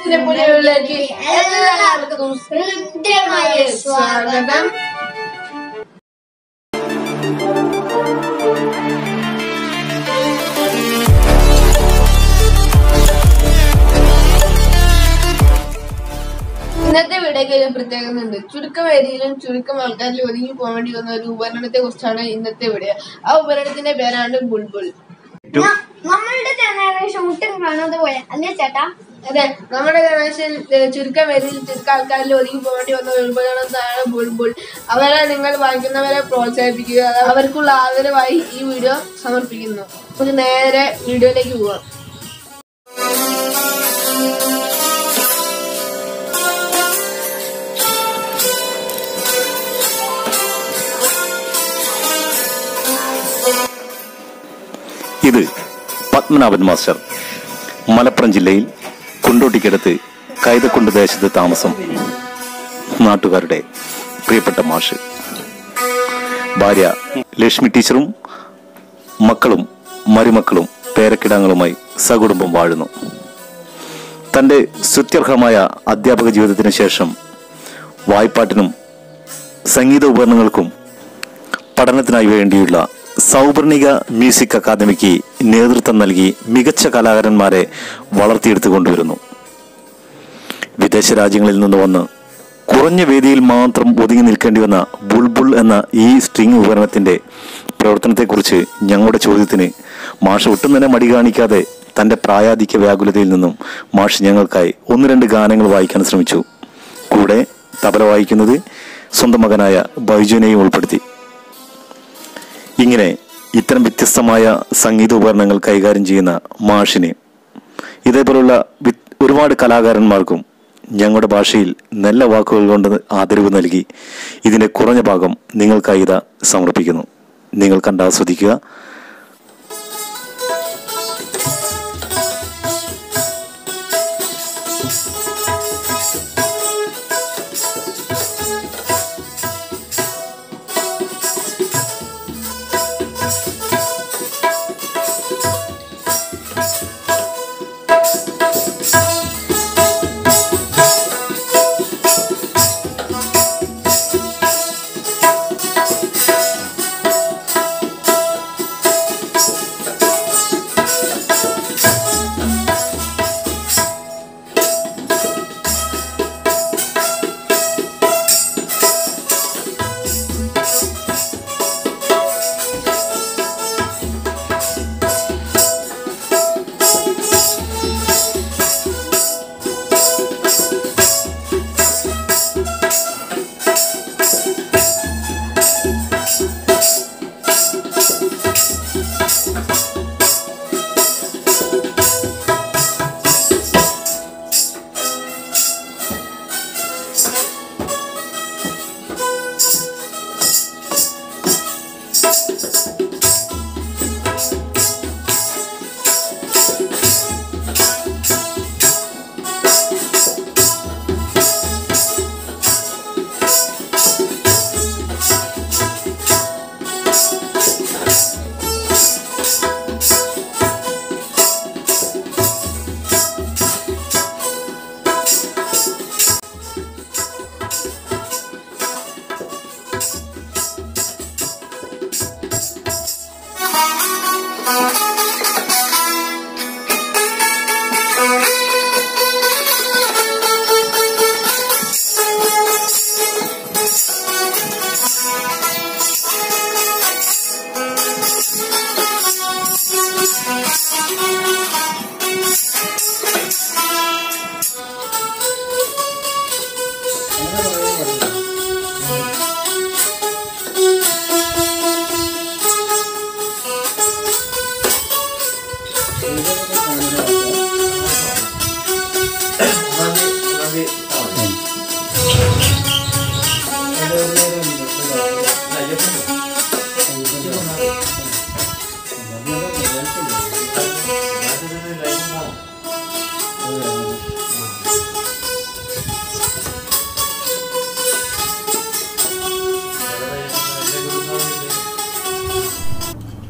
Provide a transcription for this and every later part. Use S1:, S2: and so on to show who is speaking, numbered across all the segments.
S1: പുതിയവിലേക്ക് എല്ലാവർക്കും ഹൃദ്യമായ സ്വാഗതം. ഇന്നത്തെ വീഡിയോക്ക് ഒരു പ്രത്യേകത ഉണ്ട്. ചുരുക്കം ഏരിയയിലും ചുരുക്കം ആൾക്കാരിലും ഒതുങ്ങി പോകാൻ വേണ്ടി വന്ന ഒരു ഉപകരണത്തെ കുറിച്ചാണ് ഇന്നത്തെ വീഡിയോ. ആ ഉപകരണത്തിന്റെ പേരാണ് ബുൾബുൾ.
S2: നമ്മളുടെ ജനറേഷൻ ഒട്ടും കാണാതെ പോയ അല്ലേ ചേട്ടാ?
S1: അതെ, നമ്മുടെ ജനറേഷൻ ചുരുക്കം ഏരിയയിൽ ചുരുക്കം ആൾക്കാരിൽ ഒതുങ്ങി പോകാൻ വേണ്ടി വന്ന ഒരു ഉപകരണമാണ് ബുൾബുൾ. അവരെ നിങ്ങൾ വായിക്കുന്നവരെ പ്രോത്സാഹിപ്പിക്കുക, അവർക്കുള്ള ആദരവായി ഈ വീഡിയോ സമർപ്പിക്കുന്നു. നമുക്ക് നേരെ വീഡിയോയിലേക്ക് പോകാം.
S3: ഇത് പത്മനാഭൻ മാസ്റ്റർ, മലപ്പുറം ജില്ലയിൽ കുണ്ടോട്ടിക്കടുത്ത് കൈതക്കുണ്ട് ദേശത്ത് താമസം. നാട്ടുകാരുടെ പ്രിയപ്പെട്ട മാഷ്. ഭാര്യ ലക്ഷ്മി ടീച്ചറും മക്കളും മരുമക്കളും പേരക്കിടാങ്ങളുമായി സകുടുംബം വാഴുന്നു. തന്റെ സ്തുത്യർഹമായ അധ്യാപക ജീവിതത്തിന് ശേഷം വായ്പാട്ടിനും സംഗീത ഉപകരണങ്ങൾക്കും പഠനത്തിനായി വേണ്ടിയുള്ള സൗവർണിക മ്യൂസിക് അക്കാദമിക്ക് നേതൃത്വം നൽകി മികച്ച കലാകാരന്മാരെ വളർത്തിയെടുത്തു കൊണ്ടുവരുന്നു. വിദേശ രാജ്യങ്ങളിൽ നിന്ന് വന്ന് കുറഞ്ഞ വേദിയിൽ മാത്രം ഒതുങ്ങി നിൽക്കേണ്ടി വന്ന ബുൾബുൾ എന്ന ഈ സ്ട്രിംഗ് ഉപകരണത്തിന്റെ പ്രവർത്തനത്തെക്കുറിച്ച് ഞങ്ങളുടെ ചോദ്യത്തിന് മാഷ് ഒട്ടും തന്നെ മടി കാണിക്കാതെ തന്റെ പ്രായാധിക്യ വ്യാകുലതയിൽ നിന്നും മാഷ് ഞങ്ങൾക്കായി 1-2 ഗാനങ്ങൾ വായിക്കാൻ ശ്രമിച്ചു. കൂടെ തബല വായിക്കുന്നത് സ്വന്തം മകനായ ബൈജുവിനെയും ഉൾപ്പെടുത്തി. ഇങ്ങനെ ഇത്തരം വ്യത്യസ്തമായ സംഗീത ഉപകരണങ്ങൾ കൈകാര്യം ചെയ്യുന്ന മാഷിന് ഇതേപോലുള്ള ഒരുപാട് കലാകാരന്മാർക്കും ഞങ്ങളുടെ ഭാഷയിൽ നല്ല വാക്കുകൾ കൊണ്ട് ആദരവ് നൽകി ഇതിന്റെ കുറഞ്ഞ ഭാഗം നിങ്ങൾക്കായി ഇതാ സമർപ്പിക്കുന്നു. നിങ്ങൾ കണ്ടാസ്വദിക്കുക.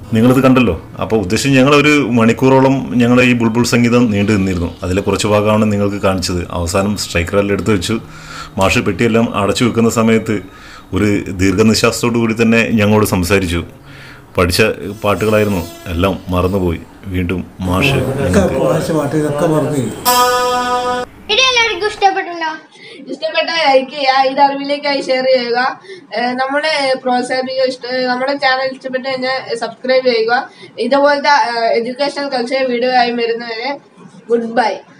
S4: നിങ്ങളിത് കണ്ടല്ലോ. അപ്പോൾ ഉദ്ദേശം ഞങ്ങളൊരു മണിക്കൂറോളം ഞങ്ങൾ ഈ ബുൾബുൾ സംഗീതം നീണ്ടു നിന്നിരുന്നു. അതിലെ കുറച്ച് ഭാഗമാണ് നിങ്ങൾക്ക് കാണിച്ചത്. അവസാനം സ്ട്രൈക്കറെല്ലാം എടുത്തു വെച്ചു. മാഷ് പെട്ടിയെല്ലാം അടച്ചു വെക്കുന്ന സമയത്ത് ഒരു ദീർഘനിശ്വാസത്തോടു കൂടി തന്നെ ഞങ്ങളോട് സംസാരിച്ചു. പഠിച്ച പാട്ടുകളായിരുന്നു, എല്ലാം മറന്നുപോയി. വീണ്ടും മാഷ്
S1: ഇഷ്ടപ്പെട്ട ലൈക്ക് ചെയ്യുക, ഇത് അറിവിലേക്കായി ഷെയർ ചെയ്യുക, നമ്മളെ പ്രോത്സാഹിപ്പിക്കുക. നമ്മുടെ ചാനൽ ഇഷ്ടപ്പെട്ട് കഴിഞ്ഞാൽ സബ്സ്ക്രൈബ് ചെയ്യുക. ഇതുപോലത്തെ എഡ്യൂക്കേഷണൽ കൾച്ചർ വീഡിയോ ആയി വരുന്നവരെ ഗുഡ് ബൈ.